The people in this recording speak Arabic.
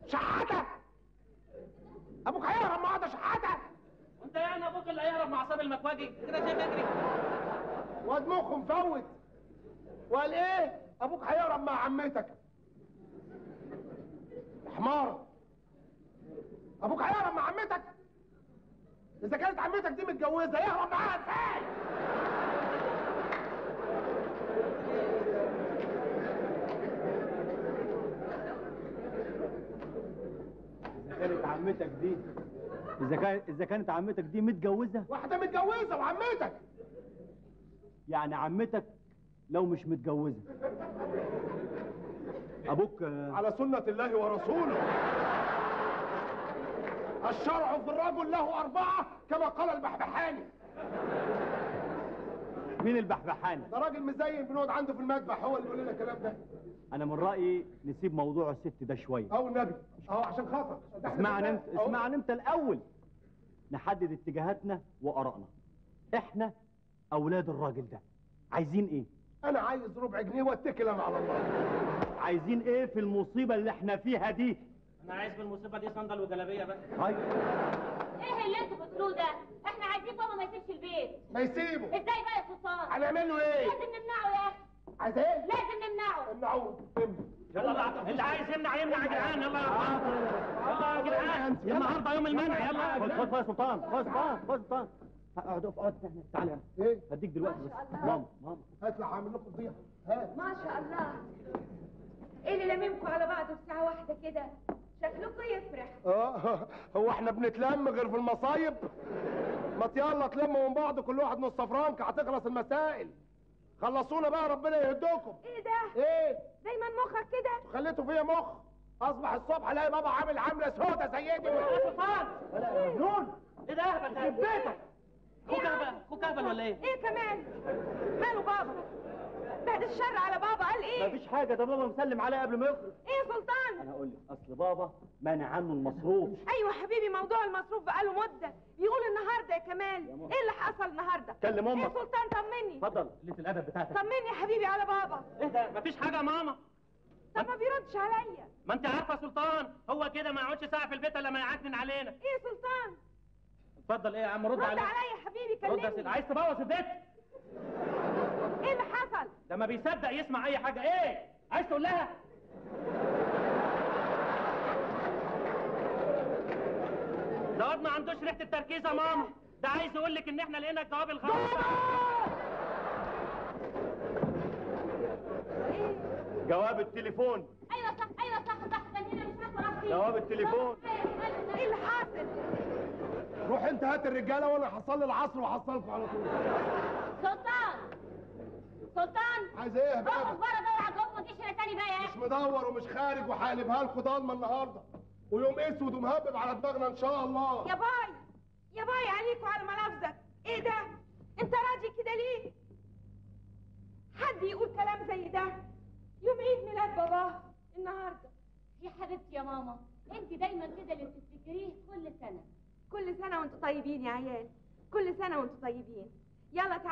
شحاته. ابوك هيهرب مع ده شحاته. وانت يعني ابوك اللي هيهرب مع عصام المكواجي كده شايف يجري؟ واد مخه مفوت. وقال ايه؟ ابوك هيهرب مع عمتك. يا حمار. ابوك هيهرب مع عمتك؟ اذا كانت عمتك دي متجوزه يهرب معاها ازاي؟ إذا كانت عمتك دي متجوزة؟ واحدة متجوزة وعمتك. يعني عمتك لو مش متجوزة أبوك على سنة الله ورسوله. الشرع في الرجل له 4 كما قال البحبحاني. مين البحبحاني؟ ده راجل مزين بنقعد عنده في المذبح، هو اللي بيقول لنا الكلام ده. أنا من رأيي نسيب موضوع الست ده شوية. أو النبي أهو عشان خاطر. اسمعني أنت الأول. نحدد اتجاهاتنا وآرائنا. إحنا أولاد الراجل ده عايزين إيه؟ أنا عايز ربع جنيه واتكل أنا على الله. عايزين إيه في المصيبة اللي إحنا فيها دي؟ انا عايز في المصيبه دي صندل وجلابيه بقى. طيب ايه اللي انتوا بتقولوه ده؟ احنا عايزين بابا ما يسيبش البيت. ما يسيبه. ازاي بقى يا سلطان؟ هنعمل له ايه؟ لازم نمنعه يا اخي. عايز ايه؟ لازم نمنعه. امنعوه. يلا بقى اللي عايز يمنع يا جدعان. يلا يا جدعان النهارده يوم المنع. يلا خد يا سلطان. خد سلطان. اقعد تعالى. ايه؟ هديك دلوقتي بس. ماما هات لي هعمل لكم فضيحه. هات. ما شاء الله. ايه اللي لممكم على بعض في ساعة واحدة كده؟ شكلكم يفرح. هو احنا بنتلم غير في المصايب؟ ما يلا تلموا من بعض كل واحد نص فرنك هتخلص المسائل. خلصونا بقى ربنا يهدوكم. ايه ده؟ ايه؟ دايما مخك كده؟ خليته فيا مخ. اصبح الصبح الاقي بابا عامل عامله سودا زي دي. يا سلطان ولا مجنون. ايه ده اهبل ده؟ بيتك اخوك اهبل ولا ايه؟ ايه كمان؟ ماله بابا؟ بعد الشر على بابا قال ايه؟ مفيش حاجة، ده بابا مسلم عليا قبل ما يخرج. ايه يا سلطان؟ أنا هقول لك، أصل بابا منع عنه المصروف. ايوه حبيبي، موضوع المصروف بقاله مدة. بيقول النهارده يا كمال. ايه اللي حصل النهارده؟ كلم أمك. ايه يا سلطان طمني. اتفضل. قلة الأدب بتاعتك. طمني يا حبيبي على بابا. ايه ده؟ مفيش حاجه يا ماما. طب ما بيردش عليا. ما انت عارفه يا سلطان هو كده ما يقعدش ساعه في البيت الا ما يعكنن علينا. ايه يا سلطان؟ اتفضل. ايه يا عم رد عليا. رد عليا يا حبيبي، رد يا سيدي. كلمني. عايز تبوظ البيت؟ ايه اللي حصل؟ ده ما بيصدق يسمع اي حاجه. ايه عايز تقول لها؟ ده واد ما عندوش ريحه التركيز يا ماما. ده عايز يقول لك ان احنا لقينا الجواب الغلط. جواب التليفون. ايوه صح كان هنا مش عارفه راح فين. جواب التليفون. ايه اللي حاصل؟ روح انت هات الرجاله وانا هصلي العصر وهحصلكم على طول. سلطان عايز ايه يا بابا؟ اخرج بره دور على الجواب، ما تجيش هنا تاني بقى يا مش اخي. مدور ومش خارج وهقلبها لكم ضلمه النهارده. ويوم اسود ومهبب على دماغنا ان شاء الله. يا باي عليك وعلى ملافظك. ايه ده؟ انت راضي كده ليه؟ حد يقول كلام زي ده يوم عيد ميلاد باباه النهارده؟ يا حبيبتي يا ماما، انت دايما كده اللي بتفتكريه كل سنه. كل سنه وانتوا طيبين يا عيال. كل سنه وانتوا طيبين. يلا تعالوا.